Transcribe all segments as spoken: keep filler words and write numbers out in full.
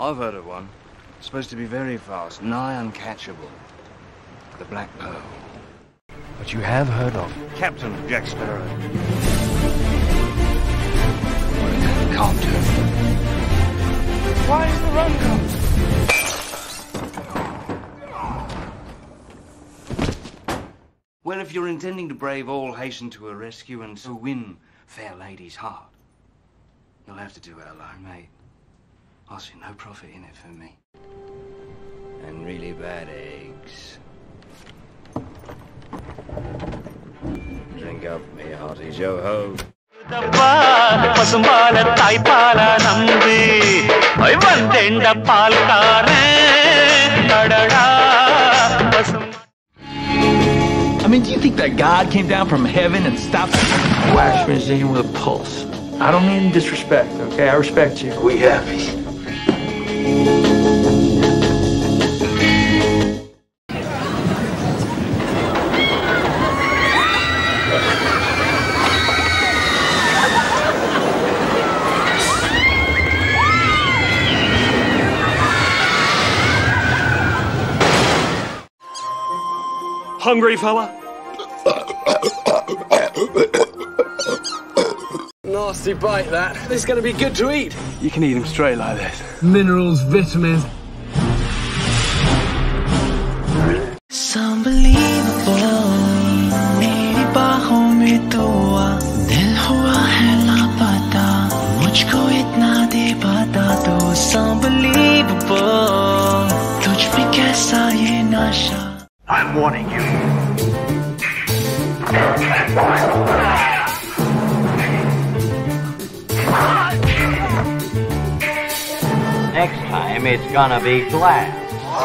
I've heard of one. It's supposed to be very fast, nigh uncatchable. The Black Pearl. But you have heard of Captain Jack Sparrow. Can't do. Why is the rum gone? Well, if you're intending to brave all, hasten to her rescue and so win fair lady's heart, you'll have to do it alone, mate. I see no profit in it for me. And really bad eggs. Drink up, me hearty yo-ho. I mean, do you think that God came down from heaven and stopped a wax machine with a pulse? I don't mean disrespect, okay? I respect you. We happy. Hungry, fella? Nasty bite, that. This is going to be good to eat. You can eat them straight like this. Minerals, vitamins. It's unbelievable. मेरी बाहों में तो आ दिल हुआ है लापता मुझको इतना दे पाता तो it's unbelievable. तुझ पे कैसा ये नशा. I'm warning you. Next time, it's gonna be glass.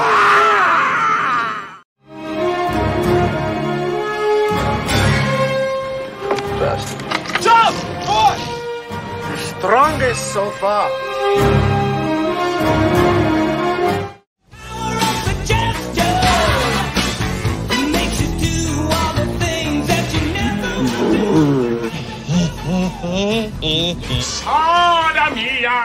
First. Jump! Push! The strongest so far. Soda mia!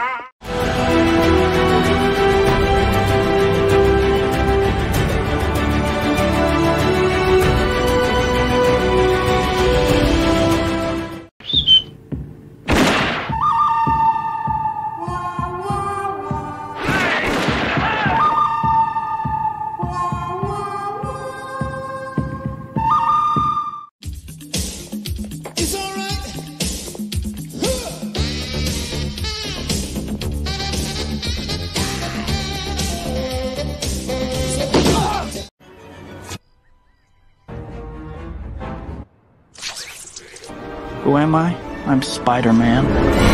Who am I? I'm Spider-Man.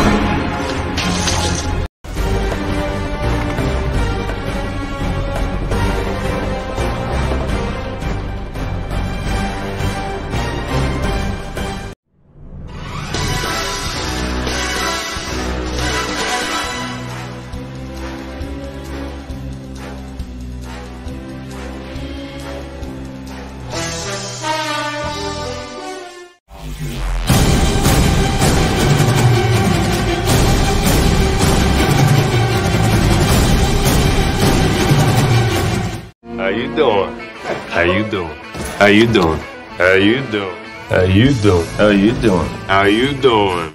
How you doing? How you doing? How you doing? How you doing? How you doing? How you doing? How you doing?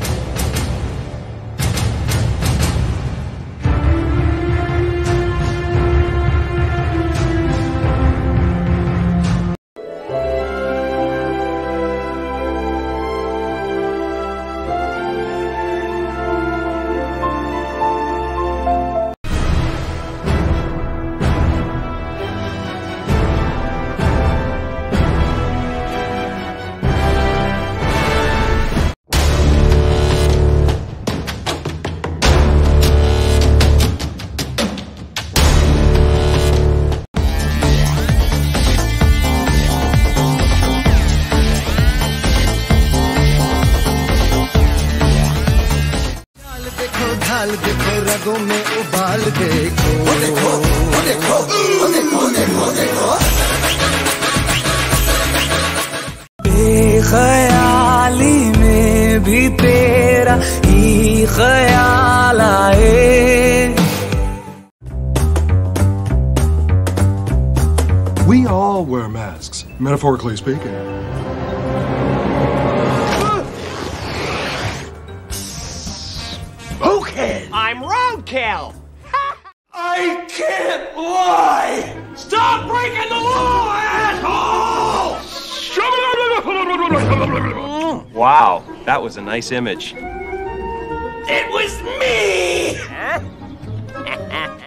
ढाल देखो रगों में उबाल देखो ओ देखो ओ देखो ओ देखो देखो देखो बेख्याली में भी तेरा ही ख्याल आए masks, metaphorically speaking. Spookhead! I'm roadkill! I can't lie! Stop breaking the law, asshole! Wow, that was a nice image. It was me!